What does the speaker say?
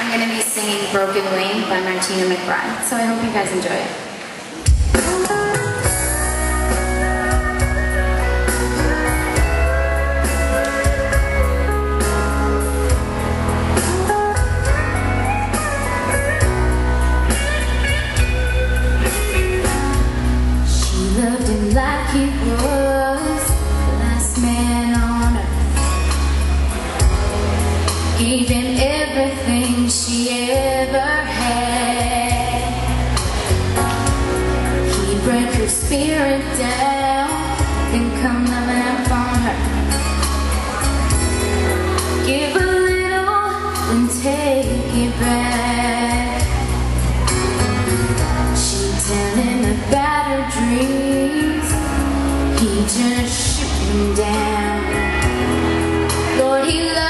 I'm going to be singing Broken Wing by Martina McBride. So I hope you guys enjoy it. Like he was the last man on earth, gave him everything she ever had. He'd break her spirit down, then come loving up on her. Give a little, then take it back. She'd tell him about her dreams, he just shoot him down. Lord, he loves